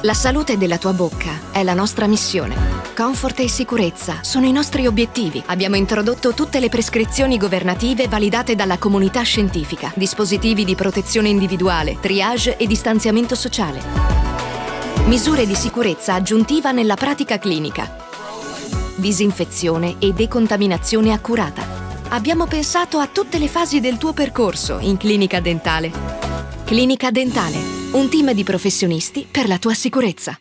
La salute della tua bocca è la nostra missione. Comfort e sicurezza sono i nostri obiettivi. Abbiamo introdotto tutte le prescrizioni governative validate dalla comunità scientifica, dispositivi di protezione individuale, triage e distanziamento sociale. Misure di sicurezza aggiuntiva nella pratica clinica. Disinfezione e decontaminazione accurata. Abbiamo pensato a tutte le fasi del tuo percorso in Clinica Dentale. Clinica Dentale, un team di professionisti per la tua sicurezza.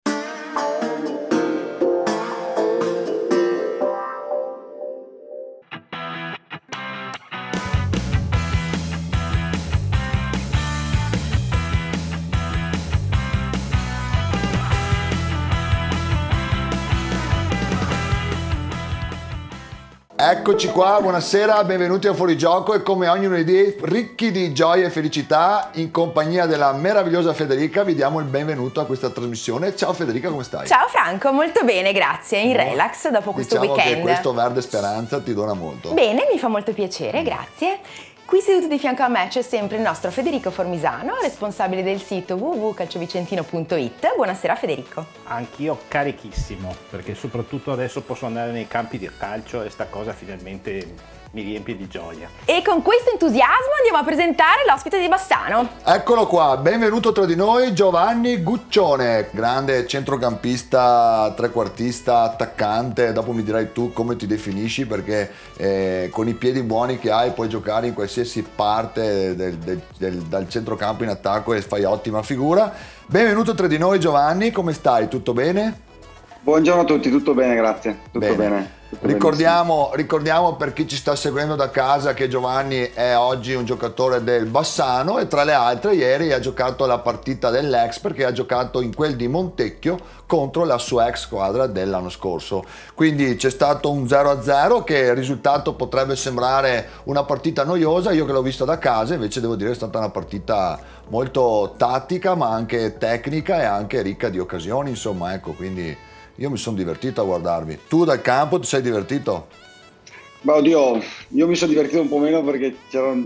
Eccoci qua, buonasera, benvenuti a Fuorigioco e come ogni lunedì ricchi di gioia e felicità in compagnia della meravigliosa Federica vi diamo il benvenuto a questa trasmissione. Ciao Federica, come stai? Ciao Franco, molto bene, grazie, in relax dopo questo weekend. Diciamo che questo verde speranza ti dona molto. Bene, mi fa molto piacere, grazie. Qui seduto di fianco a me c'è sempre il nostro Federico Formisano, responsabile del sito www.calciovicentino.it. Buonasera Federico. Anch'io carichissimo, perché soprattutto adesso posso andare nei campi di calcio e sta cosa finalmente mi riempie di gioia. E con questo entusiasmo andiamo a presentare l'ospite di Bassano. Eccolo qua, benvenuto tra di noi Giovanni Guccione, grande centrocampista, trequartista, attaccante. Dopo mi dirai tu come ti definisci, perché con i piedi buoni che hai puoi giocare in qualsiasi parte dal centrocampo in attacco e fai ottima figura. Benvenuto tra di noi Giovanni, come stai? Tutto bene? Buongiorno a tutti, tutto bene, grazie. Tutto bene. Ricordiamo per chi ci sta seguendo da casa che Giovanni è oggi un giocatore del Bassano e tra le altre ieri ha giocato la partita dell'ex, perché ha giocato in quel di Montecchio contro la sua ex squadra dell'anno scorso. Quindi c'è stato un 0-0 che il risultato potrebbe sembrare una partita noiosa, io che l'ho vista da casa invece devo dire che è stata una partita molto tattica ma anche tecnica e anche ricca di occasioni, insomma, ecco, quindi io mi sono divertito a guardarvi. Tu dal campo ti sei divertito? Beh, oddio, io mi sono divertito un po' meno perché c'erano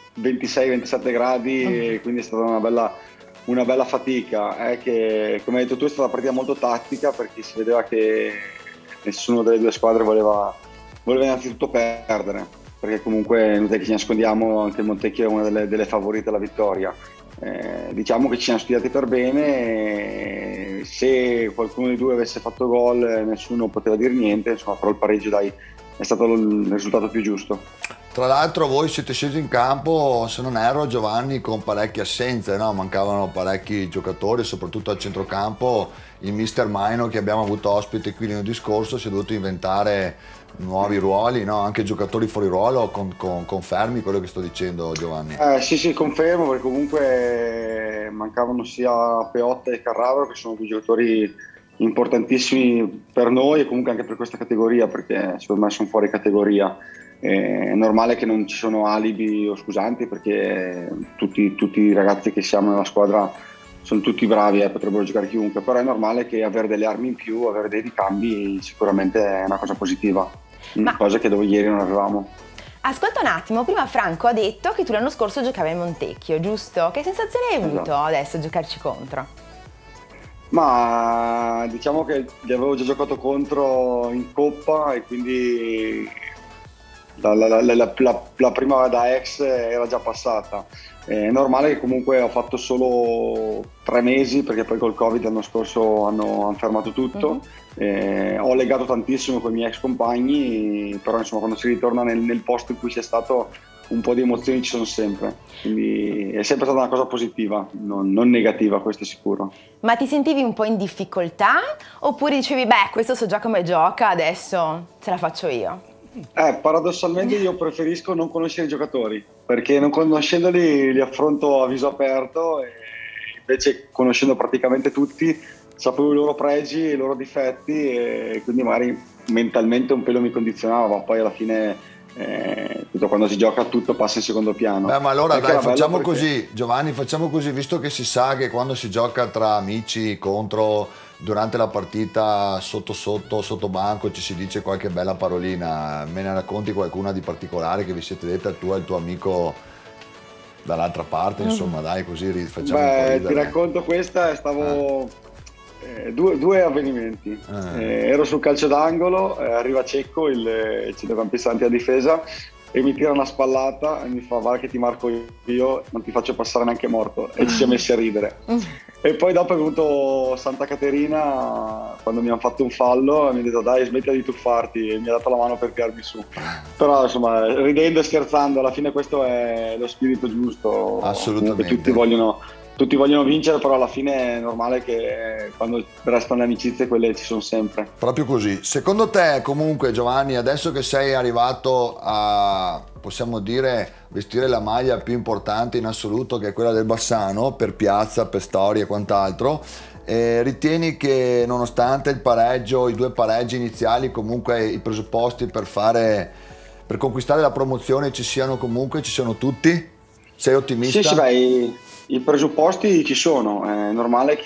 26-27 gradi e quindi è stata una bella fatica. È che, come hai detto tu, è stata una partita molto tattica perché si vedeva che nessuna delle due squadre voleva innanzitutto perdere, perché comunque non è che ci nascondiamo, anche il Montecchio è una delle favorite alla vittoria. Diciamo che ci siamo studiati per bene, se qualcuno dei due avesse fatto gol nessuno poteva dire niente, insomma, però il pareggio dai, è stato il risultato più giusto. Tra l'altro voi siete scesi in campo, se non erro Giovanni, con parecchie assenze, no? Mancavano parecchi giocatori, soprattutto al centrocampo. Il mister Maino che abbiamo avuto ospite qui l'anno scorso si è dovuto inventare nuovi ruoli, no? Anche giocatori fuori ruolo, confermi quello che sto dicendo Giovanni? Sì, confermo, perché comunque mancavano sia Peotta e Carraro, che sono due giocatori importantissimi per noi e comunque anche per questa categoria, perché secondo me sono fuori categoria. È normale che non ci sono alibi o scusanti, perché tutti i ragazzi che siamo nella squadra sono tutti bravi, potrebbero giocare chiunque, però è normale che avere delle armi in più, avere dei ricambi sicuramente è una cosa positiva, cosa che ieri non avevamo. Ascolta un attimo, prima Franco ha detto che tu l'anno scorso giocavi a Montecchio, giusto? Che sensazione hai avuto adesso a giocarci contro? Ma diciamo che li avevo già giocato contro in Coppa e quindi la prima da ex era già passata. È normale che comunque ho fatto solo 3 mesi, perché poi col Covid l'anno scorso hanno fermato tutto. Ho legato tantissimo con i miei ex compagni, però insomma quando si ritorna nel posto in cui si è stato un po' di emozioni ci sono sempre, quindi è sempre stata una cosa positiva, non negativa, questo è sicuro. Ma ti sentivi un po' in difficoltà oppure dicevi beh, questo so già come gioca, adesso ce la faccio io? Paradossalmente io preferisco non conoscere i giocatori, perché non conoscendoli li affronto a viso aperto, e invece conoscendo praticamente tutti sapevo i loro pregi e i loro difetti, e quindi magari mentalmente un pelo mi condizionava, ma poi alla fine quando si gioca tutto passa in secondo piano. Beh, ma allora dai, facciamo così Giovanni, facciamo così, visto che si sa che quando si gioca tra amici contro durante la partita sotto banco ci si dice qualche bella parolina, me ne racconti qualcuna di particolare che vi siete detta tu e il tuo amico dall'altra parte, insomma, dai, così facciamo un po' ridere. Ti racconto questa, stavo Due avvenimenti. Ero sul calcio d'angolo, arriva Cecco, il centrocampista anti difesa, e mi tira una spallata e mi fa: "Va che ti marco io, non ti faccio passare neanche morto", e ci siamo messi a ridere. E poi dopo è venuto Santa Caterina quando mi hanno fatto un fallo e mi ha detto: "Dai, smettila di tuffarti", e mi ha dato la mano per tirarmi su. Però insomma, ridendo e scherzando, alla fine questo è lo spirito giusto. Assolutamente. Tutti vogliono vincere, però alla fine è normale che quando restano le amicizie, quelle ci sono sempre. Proprio così. Secondo te, comunque, Giovanni, adesso che sei arrivato a, possiamo dire, vestire la maglia più importante in assoluto, che è quella del Bassano, per piazza, per storia e quant'altro, ritieni che nonostante il pareggio, i 2 pareggi iniziali, comunque i presupposti per conquistare la promozione ci siano tutti? Sei ottimista? Sì, beh, i presupposti ci sono, è normale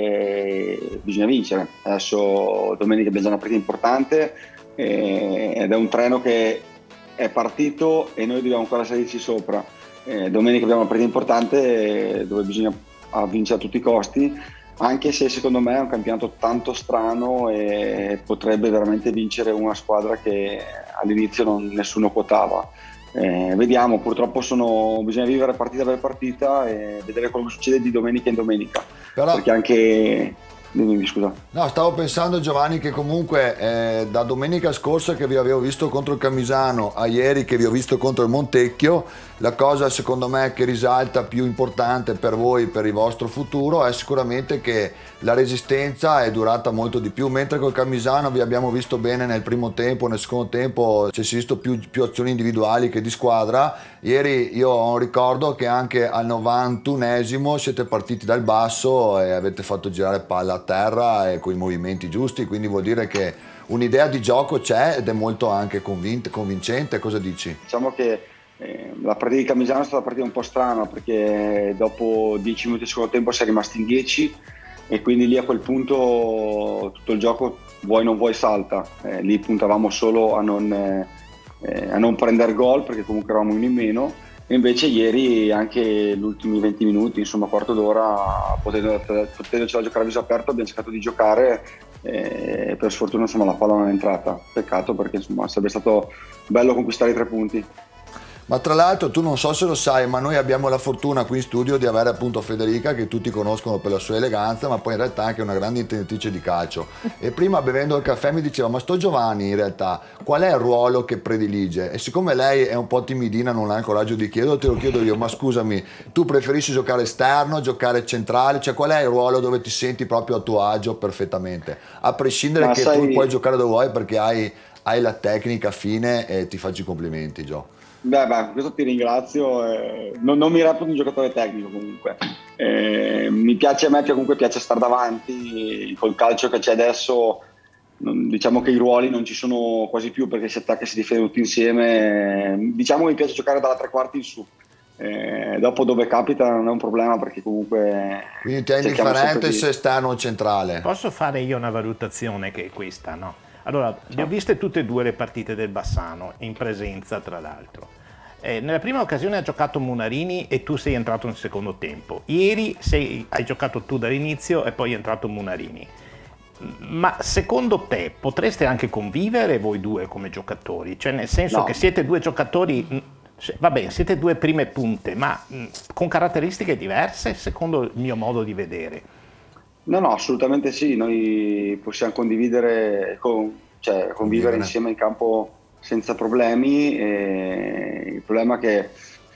che bisogna vincere. Adesso domenica abbiamo già una partita importante ed è un treno che è partito e noi dobbiamo ancora salirci sopra. Domenica abbiamo una partita importante dove bisogna vincere a tutti i costi, anche se secondo me è un campionato tanto strano e potrebbe veramente vincere una squadra che all'inizio nessuno quotava. Vediamo, purtroppo bisogna vivere partita per partita e vedere quello che succede di domenica in domenica. Però... perché anche... Dimmi, scusa. No, stavo pensando, Giovanni, che comunque da domenica scorsa che vi avevo visto contro il Camisano a ieri che vi ho visto contro il Montecchio, la cosa secondo me che risalta più importante per voi, per il vostro futuro, è sicuramente che la resistenza è durata molto di più, mentre col Camisano vi abbiamo visto bene nel primo tempo, nel secondo tempo ci si è visto più azioni individuali che di squadra. Ieri io ho un ricordo che anche al 91esimo siete partiti dal basso e avete fatto girare palla a terra e con i movimenti giusti, quindi vuol dire che un'idea di gioco c'è ed è molto anche convincente. Cosa dici? Diciamo che la partita di Camisano è stata una partita un po' strana, perché dopo 10 minuti del secondo tempo si è rimasti in 10 e quindi lì a quel punto tutto il gioco, vuoi non vuoi, salta. Lì puntavamo solo a non prendere gol, perché comunque eravamo uno in meno, e invece ieri anche gli ultimi 20 minuti, insomma quarto d'ora, potendocela giocare a viso aperto, abbiamo cercato di giocare e per sfortuna insomma la palla non è entrata. Peccato, perché insomma sarebbe stato bello conquistare i 3 punti. Ma tra l'altro tu non so se lo sai, ma noi abbiamo la fortuna qui in studio di avere appunto Federica, che tutti conoscono per la sua eleganza, ma poi in realtà anche una grande intenditrice di calcio. E prima bevendo il caffè mi diceva: ma sto Giovanni in realtà qual è il ruolo che predilige? E siccome lei è un po' timidina, non ha il coraggio di chiederlo, te lo chiedo io: ma scusami, tu preferisci giocare esterno, giocare centrale? Cioè qual è il ruolo dove ti senti proprio a tuo agio perfettamente? A prescindere che tu puoi giocare dove vuoi, perché hai la tecnica fine, e ti faccio i complimenti, Gio. Beh, questo ti ringrazio. Non mi reputo un giocatore tecnico comunque. Mi piace, a me comunque piace stare davanti. Col calcio che c'è adesso, diciamo che i ruoli non ci sono quasi più, perché si attacca e si difende tutti insieme. Diciamo che mi piace giocare dalla 3 quarti in su. Dopo dove capita non è un problema, perché comunque... Quindi ti è indifferente se esterno o centrale? Posso fare io una valutazione che è questa, no? Allora, le ho viste tutte e 2 le partite del Bassano, in presenza tra l'altro. Nella prima occasione ha giocato Munarini e tu sei entrato nel secondo tempo. Ieri hai giocato tu dall'inizio e poi è entrato Munarini. Ma secondo te potreste anche convivere voi due come giocatori? Cioè nel senso che siete 2 giocatori, va bene, siete 2 prime punte, ma con caratteristiche diverse secondo il mio modo di vedere. No, assolutamente sì, noi possiamo convivere insieme in campo senza problemi. Il problema è che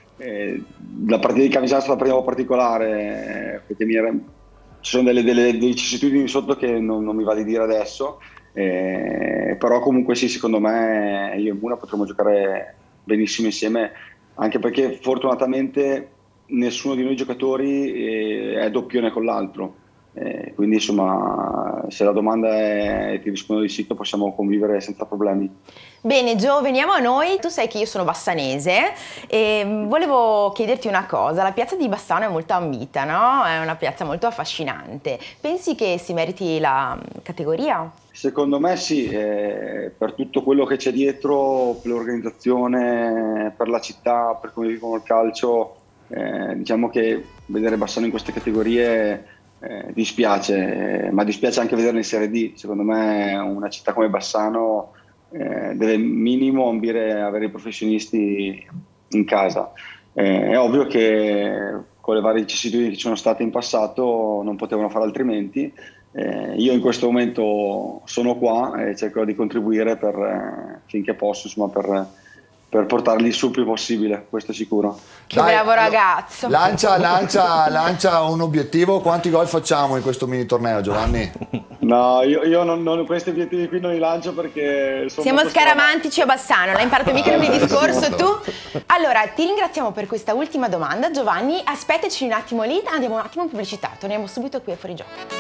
la partita di Camisano è stata una partita un po' particolare, perché ci sono delle vicissitudini sotto che non mi va di dire adesso, però comunque sì, secondo me io e Muna potremmo giocare benissimo insieme, anche perché fortunatamente nessuno di noi giocatori è doppione con l'altro. Quindi insomma, se la domanda è, ti rispondo di sì, possiamo convivere senza problemi. Bene Gio, veniamo a noi. Tu sai che io sono bassanese e volevo chiederti una cosa. La piazza di Bassano è molto ambita, no? È una piazza molto affascinante. Pensi che si meriti la categoria? Secondo me sì, per tutto quello che c'è dietro, per l'organizzazione, per la città, per come vivono il calcio, diciamo che vedere Bassano in queste categorie dispiace, ma dispiace anche vederlo in Serie D. Secondo me una città come Bassano deve minimo ambire a avere i professionisti in casa. È ovvio che con le varie vicissitudini che ci sono state in passato non potevano fare altrimenti. Io in questo momento sono qua e cerco di contribuire finché posso, insomma, per portarli su il più possibile, questo è sicuro. Che bravo ragazzo. Lancia un obiettivo. Quanti gol facciamo in questo mini torneo, Giovanni? No, io non questi obiettivi qui non li lancio perché siamo scaramantici a Bassano, l'hai imparato mica il discorso tu? Allora, ti ringraziamo per questa ultima domanda, Giovanni. Aspettaci un attimo lì, andiamo un attimo in pubblicità, torniamo subito qui a Fuori Gioco.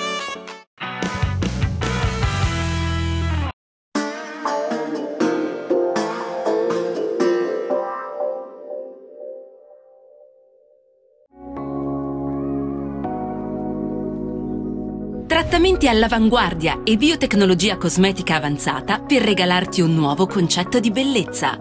Trattamenti all'avanguardia e biotecnologia cosmetica avanzata per regalarti un nuovo concetto di bellezza.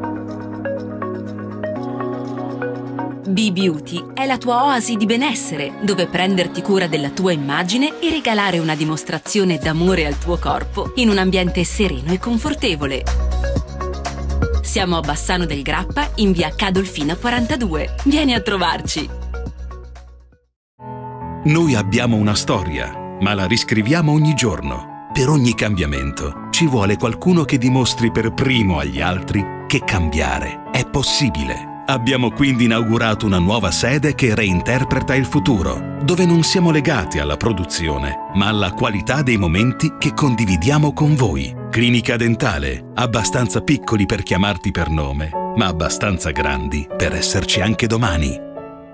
B-Beauty è la tua oasi di benessere, dove prenderti cura della tua immagine e regalare una dimostrazione d'amore al tuo corpo in un ambiente sereno e confortevole. Siamo a Bassano del Grappa, in via Cadolfina 42. Vieni a trovarci! Noi abbiamo una storia, ma la riscriviamo ogni giorno. Per ogni cambiamento ci vuole qualcuno che dimostri per primo agli altri che cambiare è possibile. Abbiamo quindi inaugurato una nuova sede che reinterpreta il futuro, dove non siamo legati alla produzione, ma alla qualità dei momenti che condividiamo con voi. Clinica Dentale, abbastanza piccoli per chiamarti per nome, ma abbastanza grandi per esserci anche domani.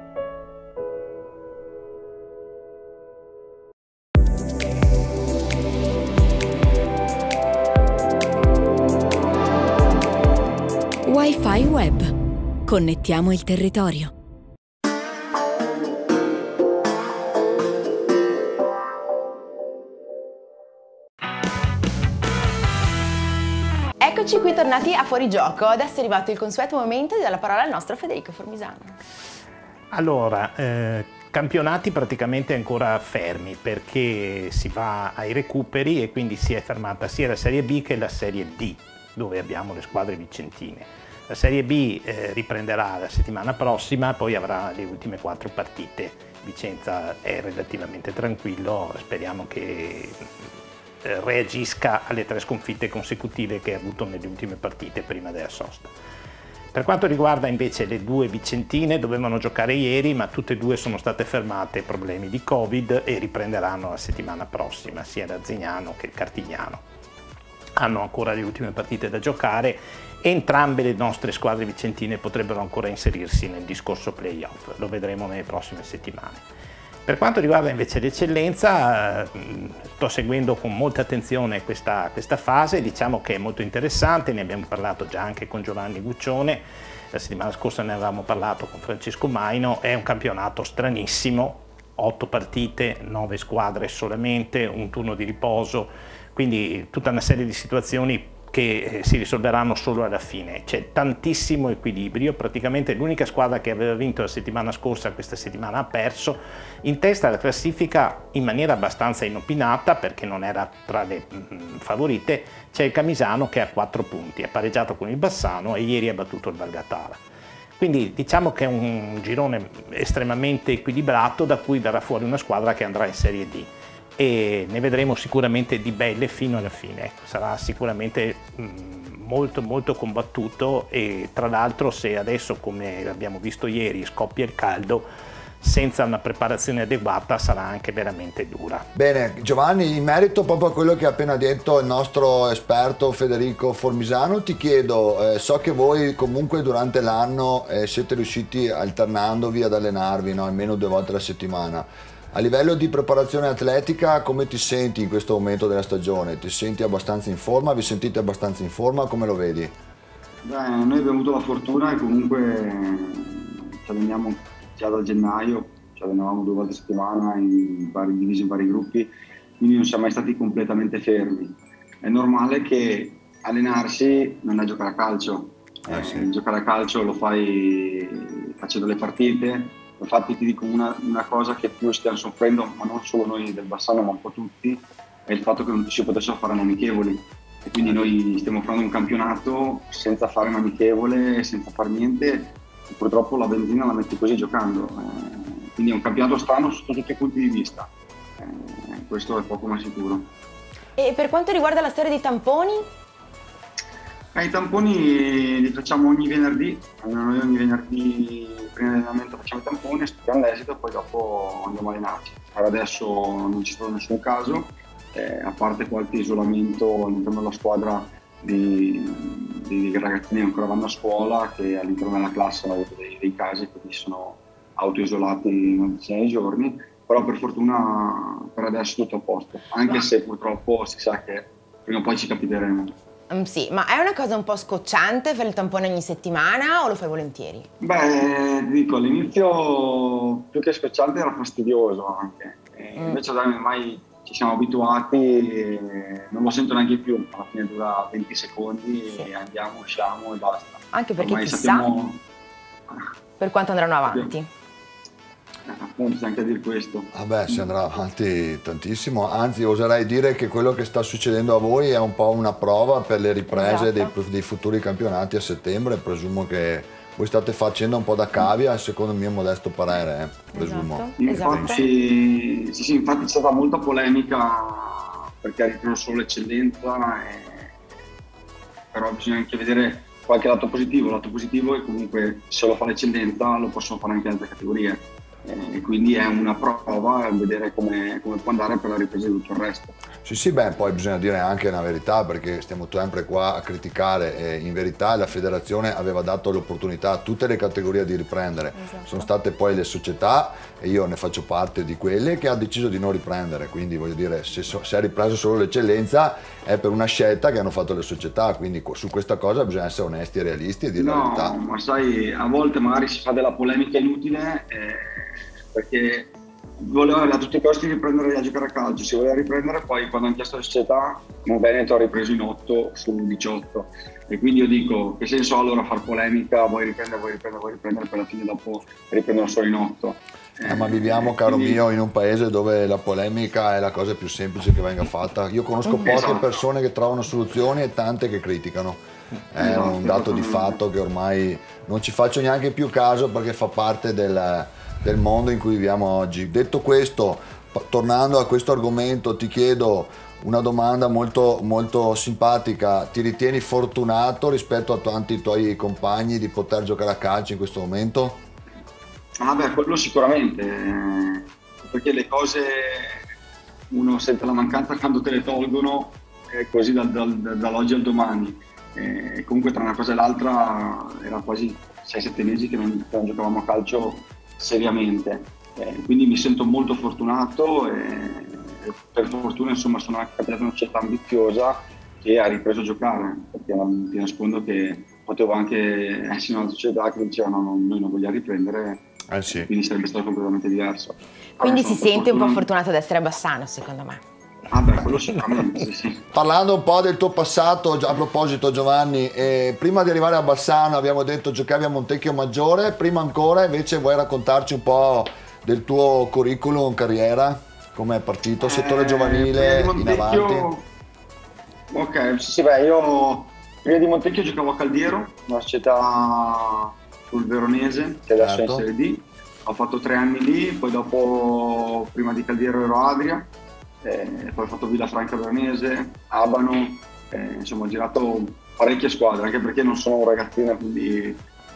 Wi-Fi Web. Connettiamo il territorio. Eccoci qui tornati a Fuori Gioco. Adesso è arrivato il consueto momento di dare la parola al nostro Federico Formisano. Allora, campionati praticamente ancora fermi perché si va ai recuperi e quindi si è fermata sia la Serie B che la Serie D, dove abbiamo le squadre vicentine. La Serie B riprenderà la settimana prossima, poi avrà le ultime 4 partite. Vicenza è relativamente tranquillo, speriamo che reagisca alle 3 sconfitte consecutive che ha avuto nelle ultime partite prima della sosta. Per quanto riguarda invece le 2 vicentine, dovevano giocare ieri, ma tutte e 2 sono state fermate problemi di Covid e riprenderanno la settimana prossima, sia l'Arzignano che il Cartignano. Hanno ancora le ultime partite da giocare. Entrambe le nostre squadre vicentine potrebbero ancora inserirsi nel discorso playoff, lo vedremo nelle prossime settimane. Per quanto riguarda invece l'eccellenza, sto seguendo con molta attenzione questa fase, diciamo che è molto interessante, ne abbiamo parlato già anche con Giovanni Guccione, la settimana scorsa ne avevamo parlato con Francesco Maino, è un campionato stranissimo, 8 partite, 9 squadre solamente, un turno di riposo, quindi tutta una serie di situazioni che si risolveranno solo alla fine. C'è tantissimo equilibrio, praticamente l'unica squadra che aveva vinto la settimana scorsa questa settimana ha perso, in testa alla classifica in maniera abbastanza inopinata perché non era tra le favorite, c'è il Camisano che ha 4 punti, ha pareggiato con il Bassano e ieri ha battuto il Valgatara. Quindi diciamo che è un girone estremamente equilibrato da cui verrà fuori una squadra che andrà in Serie D. E ne vedremo sicuramente di belle fino alla fine, sarà sicuramente molto molto combattuto e tra l'altro se adesso come abbiamo visto ieri scoppia il caldo senza una preparazione adeguata sarà anche veramente dura. Bene Giovanni, in merito proprio a quello che ha appena detto il nostro esperto Federico Formisano ti chiedo, so che voi comunque durante l'anno siete riusciti alternandovi ad allenarvi, no? Almeno 2 volte alla settimana. A livello di preparazione atletica, come ti senti in questo momento della stagione? Ti senti abbastanza in forma? Vi sentite abbastanza in forma? Come lo vedi? Beh, noi abbiamo avuto la fortuna e comunque ci alleniamo già da gennaio, ci allenavamo 2 volte a settimana divisi in vari gruppi, quindi non siamo mai stati completamente fermi. È normale che allenarsi non è giocare a calcio, Sì. Giocare a calcio lo fai facendo le partite, Infatti ti dico una cosa che più stiamo soffrendo, ma non solo noi del Bassano ma un po' tutti, è il fatto che non si potessero fare amichevoli, e quindi noi stiamo facendo un campionato senza fare un amichevole, senza fare niente, e purtroppo la benzina la metti così giocando, quindi è un campionato strano sotto tutti i punti di vista, questo è poco ma sicuro. E per quanto riguarda la storia dei tamponi? I tamponi li facciamo ogni venerdì, noi ogni venerdì prima dell'allenamento facciamo i tamponi, aspettiamo l'esito e poi dopo andiamo a allenarci. Per adesso non ci sta nessun caso, a parte qualche isolamento all'interno della squadra di ragazzini che ancora vanno a scuola, che all'interno della classe hanno avuto dei casi, quindi sono autoisolati in 6 giorni, però per fortuna per adesso tutto a posto, anche se purtroppo si sa che prima o poi ci capiteremo. Sì, ma è una cosa un po' scocciante fare il tampone ogni settimana o lo fai volentieri? Beh, dico, all'inizio più che scocciante era fastidioso anche, invece ormai ci siamo abituati, non lo sento neanche più, alla fine dura 20 secondi e andiamo, usciamo e basta. Anche perché ormai chissà sappiamo per quanto andranno avanti. Appunto, anche a dire questo. Vabbè, si andrà avanti tantissimo, anzi oserei dire che quello che sta succedendo a voi è un po' una prova per le riprese dei futuri campionati a settembre. Presumo che voi state facendo un po' da cavia, secondo il mio modesto parere, presumo. Infatti, sì, infatti c'è stata molta polemica perché ha ripreso solo l'eccellenza, però bisogna anche vedere qualche lato positivo. Il lato positivo è comunque se lo fa l'eccellenza lo possono fare anche altre categorie. E quindi è una prova a vedere come può andare per la ripresa di tutto il resto. Sì, beh, poi bisogna dire anche una verità, perché stiamo sempre qua a criticare, e in verità la federazione aveva dato l'opportunità a tutte le categorie di riprendere. Sono state poi le società, e io ne faccio parte di quelle, che ha deciso di non riprendere, quindi voglio dire, se ha ripreso solo l'eccellenza è per una scelta che hanno fatto le società, quindi su questa cosa bisogna essere onesti e realisti e dire la verità. No, ma sai, a volte magari si fa della polemica inutile, perché voleva a tutti i costi riprendere a giocare a calcio, si voleva riprendere, poi quando hanno chiesto la società, come Veneto ha ripreso in 8 su 18, e quindi io dico, che senso ha allora far polemica, vuoi riprendere, per alla fine dopo riprendono solo in 8. Ma viviamo, caro mio, in un paese dove la polemica è la cosa più semplice che venga fatta. Io conosco poche persone che trovano soluzioni e tante che criticano. È un dato di fatto che ormai non ci faccio neanche più caso, perché fa parte del mondo in cui viviamo oggi. Detto questo, tornando a questo argomento, ti chiedo una domanda molto, molto simpatica. Ti ritieni fortunato rispetto a tanti tuoi compagni di poter giocare a calcio in questo momento? Ah beh, quello sicuramente, perché le cose uno sente la mancanza quando te le tolgono, così dall'oggi al domani. Comunque tra una cosa e l'altra era quasi 6-7 mesi che non giocavamo a calcio seriamente, quindi mi sento molto fortunato e per fortuna insomma sono anche capitato in una società ambiziosa che ha ripreso a giocare, perché non ti nascondo che potevo anche essere in una società che diceva no, noi non vogliamo riprendere, sì. Quindi sarebbe stato completamente diverso. Quindi si sente un po' fortunato ad essere a Bassano, secondo me. Ah beh, quello sicuramente, sì. Parlando un po' del tuo passato, a proposito Giovanni, prima di arrivare a Bassano abbiamo detto giocavi a Montecchio Maggiore, prima ancora invece vuoi raccontarci un po' del tuo curriculum carriera, come è partito, settore giovanile, in avanti? Ok, sì, beh, io prima di Montecchio giocavo a Caldiero, una società sul Veronese, che adesso è in Serie D. Ho fatto 3 anni lì, poi dopo, prima di Caldiero ero Adria, poi ho fatto Villafranca Veronese, Abano, insomma ho girato parecchie squadre, anche perché non sono un ragazzino, quindi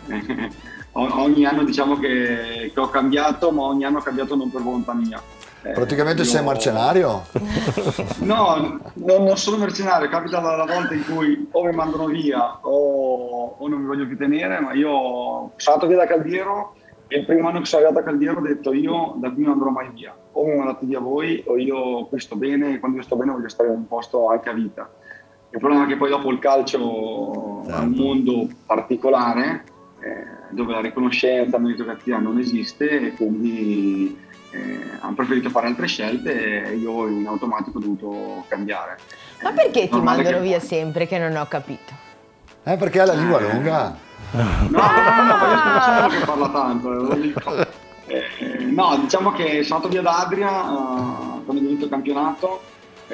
ogni anno diciamo che ho cambiato, ma ogni anno ho cambiato non per volontà mia. Praticamente sei mercenario? No, non sono mercenario, capita la volta in cui o mi mandano via o non mi voglio più tenere, ma io sono andato via da Caldiero e il primo anno che sono arrivato a Caldiero ho detto io da qui non andrò mai via, o mi mandate via voi o io qui sto bene, e quando io sto bene voglio stare in un posto anche a vita. Il problema è che poi dopo il calcio è un mondo particolare dove la riconoscenza, la meritocrazia non esiste e quindi hanno preferito fare altre scelte e io in automatico ho dovuto cambiare. Ma perché ti mandano via sempre, che non ho capito? Perché ha la lingua lunga? No, io sono che parla tanto, No, diciamo che sono andato via da Adria quando è venuto il campionato,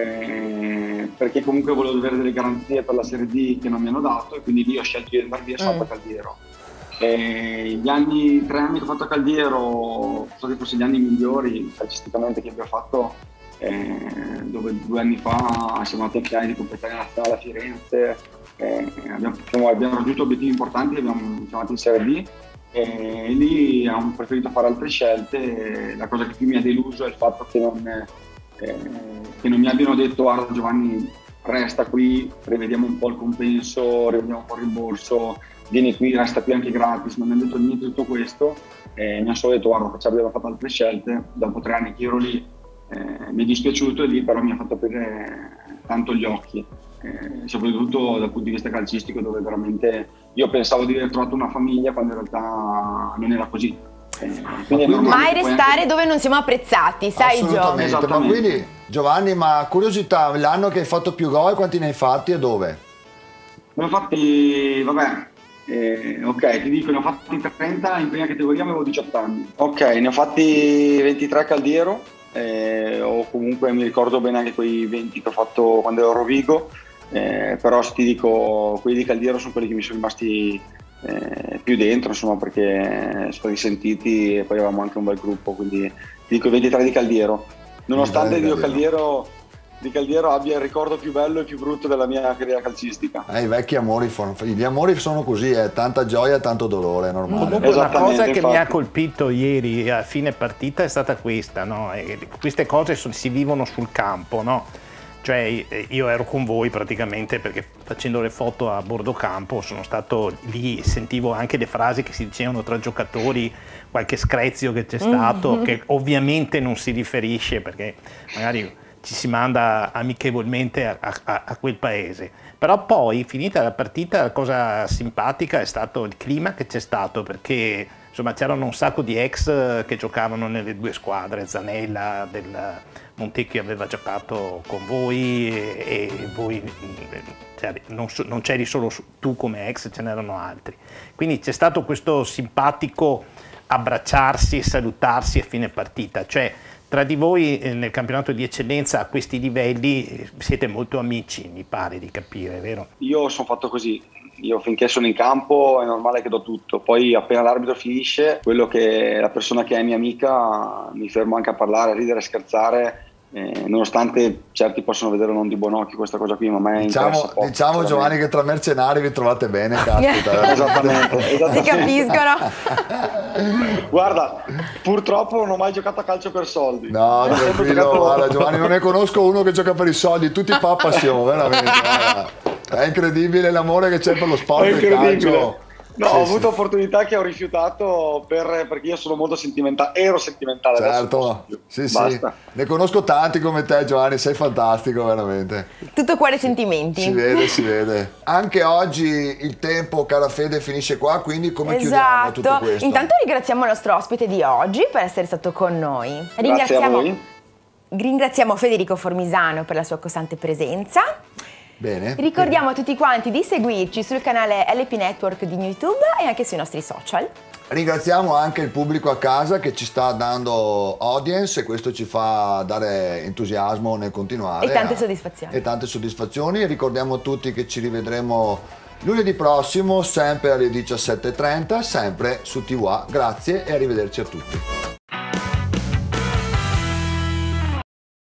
perché comunque volevo avere delle garanzie per la Serie D che non mi hanno dato, e quindi lì ho scelto di andare via salvo a Caldiero. Gli 3 anni che ho fatto a Caldiero sono stati forse gli anni migliori calcisticamente che abbia fatto, dove 2 anni fa siamo andati in finale di competizione nazionale a Firenze, abbiamo raggiunto obiettivi importanti, siamo andati in Serie D, e lì ho preferito fare altre scelte. La cosa che più mi ha deluso è il fatto che non mi abbiano detto: guarda Giovanni, resta qui, rivediamo un po' il compenso, rivediamo un po' il rimborso, vieni qui, resta qui anche gratis. Non mi hanno detto niente di tutto questo, mi hanno solo detto: guarda, abbiamo fatto altre scelte. Dopo 3 anni che ero lì mi è dispiaciuto, e lì però mi ha fatto aprire tanto gli occhi, soprattutto dal punto di vista calcistico, dove veramente io pensavo di aver trovato una famiglia quando in realtà non era così. Mai restare dove non siamo apprezzati, sai Gio? Assolutamente. Ma quindi Giovanni, ma curiosità, l'anno che hai fatto più gol, quanti ne hai fatti e dove? Ne ho fatti, ok, ti dico, ne ho fatti 30, in prima categoria avevo 18 anni. Ok, ne ho fatti 23 a Caldiero, o comunque mi ricordo bene anche quei 20 che ho fatto quando ero a Rovigo, però se ti dico, quelli di Caldiero sono quelli che mi sono rimasti più dentro, insomma, perché sono stati sentiti, e poi avevamo anche un bel gruppo, quindi ti dico i 23 di Caldiero, nonostante io di Caldiero abbia il ricordo più bello e più brutto della mia carriera calcistica. I vecchi amori, gli amori sono così, tanta gioia, tanto dolore, è normale. Comunque una cosa che mi ha colpito ieri a fine partita è stata questa, no? E queste cose si vivono sul campo, no? Cioè io ero con voi praticamente, perché facendo le foto a bordo campo sono stato lì, sentivo anche le frasi che si dicevano tra giocatori, qualche screzio che c'è stato, che ovviamente non si riferisce, perché magari ci si manda amichevolmente a quel paese. Però poi, finita la partita, la cosa simpatica è stato il clima che c'è stato, perché insomma c'erano un sacco di ex che giocavano nelle 2 squadre, Zanella del Montecchio aveva giocato con voi, e voi non c'eri solo tu come ex, ce n'erano altri. Quindi c'è stato questo simpatico abbracciarsi e salutarsi a fine partita, cioè tra di voi nel campionato di eccellenza a questi livelli siete molto amici, mi pare di capire, vero? Io sono fatto così, io finché sono in campo è normale che do tutto, poi appena l'arbitro finisce, quello che la persona che è mia amica, mi fermo anche a parlare, a ridere, a scherzare, nonostante certi possono vedere non di buon occhio questa cosa qui, ma a me interessa poco. Diciamo Giovanni che tra mercenari vi trovate bene, caspita. Esattamente. Si capiscono. Guarda, purtroppo non ho mai giocato a calcio per soldi. No, tranquillo, guarda Giovanni, non ne conosco uno che gioca per i soldi, tutti pappa siamo, veramente. È incredibile l'amore che c'è per lo sport del calcio. No, ho avuto opportunità che ho rifiutato perché io sono molto sentimentale, ero sentimentale. Certo, sì. Ne conosco tanti come te Giovanni, sei fantastico veramente. Tutto cuore e sentimenti. Si vede. Anche oggi il tempo, cara Fede, finisce qua, quindi come chiudiamo tutto questo? Intanto ringraziamo il nostro ospite di oggi per essere stato con noi. Grazie a voi. Ringraziamo Federico Formisano per la sua costante presenza. Bene. Ricordiamo a tutti quanti di seguirci sul canale LP Network di YouTube e anche sui nostri social. Ringraziamo anche il pubblico a casa che ci sta dando audience, e questo ci fa dare entusiasmo nel continuare. E tante soddisfazioni. E tante soddisfazioni. Ricordiamo a tutti che ci rivedremo lunedì prossimo, sempre alle 17:30, sempre su TVA. Grazie e arrivederci a tutti.